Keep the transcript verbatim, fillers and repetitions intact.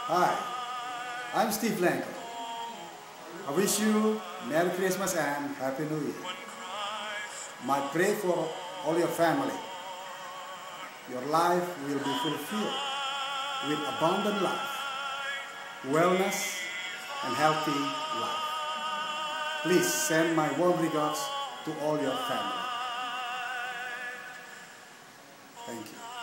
Hi, I'm Steve Lanko. I wish you Merry Christmas and Happy New Year. My prayer for all your family. Your life will be fulfilled with abundant life, wellness, and healthy life. Please send my warm regards to all your family. Thank you.